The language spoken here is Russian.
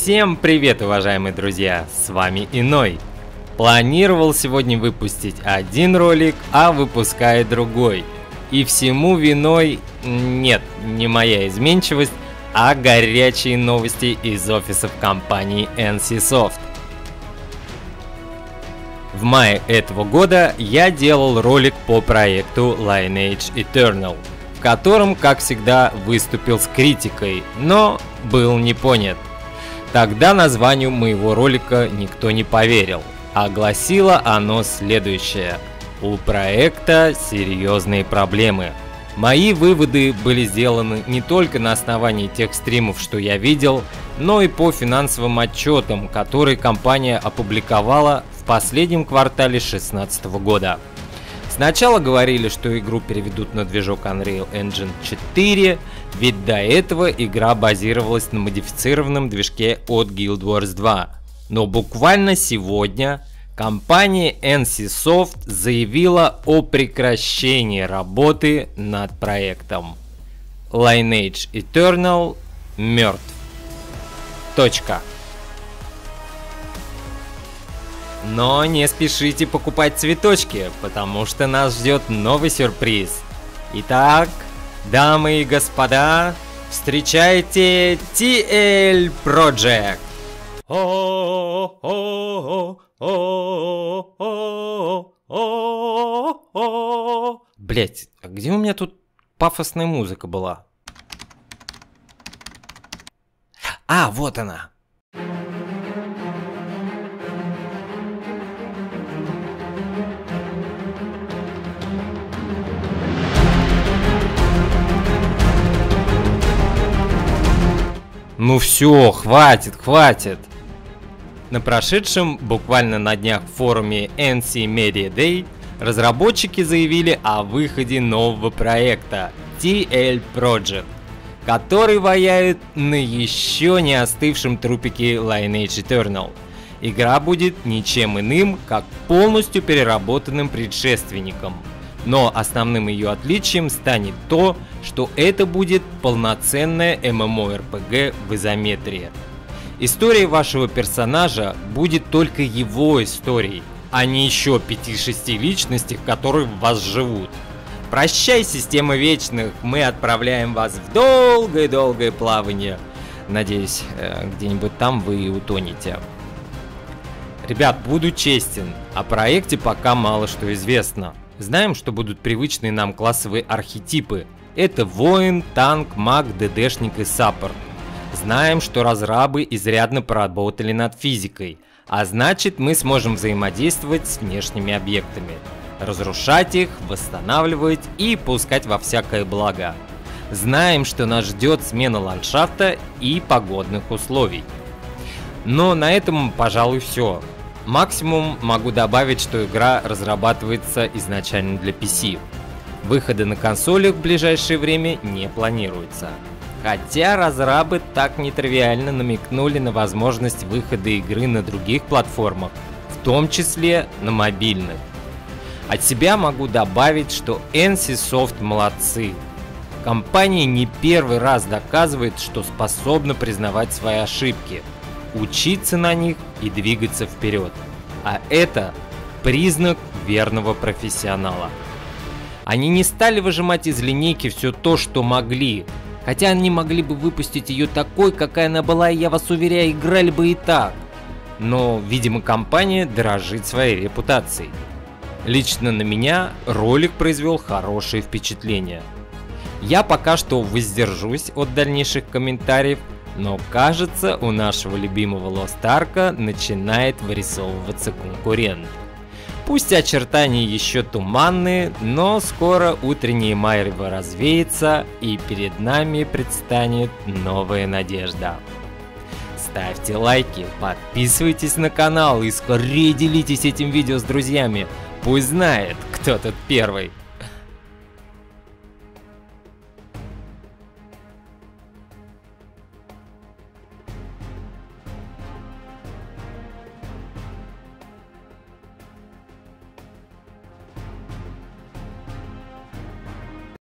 Всем привет, уважаемые друзья, с вами Иной. Планировал сегодня выпустить один ролик, а выпускает другой. И всему виной, нет, не моя изменчивость, а горячие новости из офисов компании NCSoft. В мае этого года я делал ролик по проекту Lineage Eternal, в котором, как всегда, выступил с критикой, но был не понят. Тогда названию моего ролика никто не поверил, а гласило оно следующее: у проекта серьезные проблемы. Мои выводы были сделаны не только на основании тех стримов, что я видел, но и по финансовым отчетам, которые компания опубликовала в последнем квартале 2016 года. Сначала говорили, что игру переведут на движок Unreal Engine 4, ведь до этого игра базировалась на модифицированном движке от Guild Wars 2. Но буквально сегодня компания NCSoft заявила о прекращении работы над проектом. Lineage Eternal мертв. Точка. Но не спешите покупать цветочки, потому что нас ждет новый сюрприз. Итак, дамы и господа, встречайте TL Project. Блять, а где у меня тут пафосная музыка была? А, вот она. Ну все, хватит. На прошедшем буквально на днях форуме NC Media Day разработчики заявили о выходе нового проекта TL Project, который ваяет на еще не остывшем трупике Lineage Eternal. Игра будет ничем иным, как полностью переработанным предшественником. Но основным ее отличием станет то, что это будет полноценная MMORPG в изометрии. История вашего персонажа будет только его историей, а не еще 5-6 личностей, которые в вас живут. Прощай, система вечных, мы отправляем вас в долгое-долгое плавание. Надеюсь, где-нибудь там вы и утонете. Ребят, буду честен, о проекте пока мало что известно. Знаем, что будут привычные нам классовые архетипы. Это воин, танк, маг, ДДшник и саппорт. Знаем, что разрабы изрядно поработали над физикой, а значит, мы сможем взаимодействовать с внешними объектами, разрушать их, восстанавливать и пускать во всякое благо. Знаем, что нас ждет смена ландшафта и погодных условий. Но на этом, пожалуй, все. Максимум могу добавить, что игра разрабатывается изначально для PC. Выхода на консолях в ближайшее время не планируется. Хотя разрабы так нетривиально намекнули на возможность выхода игры на других платформах, в том числе на мобильных. От себя могу добавить, что NCSoft молодцы. Компания не первый раз доказывает, что способна признавать свои ошибки, учиться на них и двигаться вперед. А это признак верного профессионала. Они не стали выжимать из линейки все то, что могли. Хотя они могли бы выпустить ее такой, какая она была, и я вас уверяю, играли бы и так. Но, видимо, компания дорожит своей репутацией. Лично на меня ролик произвел хорошее впечатление. Я пока что воздержусь от дальнейших комментариев, но кажется, у нашего любимого Lost Ark начинает вырисовываться конкурент. Пусть очертания еще туманные, но скоро утреннее марево развеется, и перед нами предстанет новая надежда. Ставьте лайки, подписывайтесь на канал и скорее делитесь этим видео с друзьями. Пусть знает, кто тут первый.